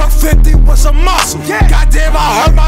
Buck 50 with some muscle. Goddamn, I hurt my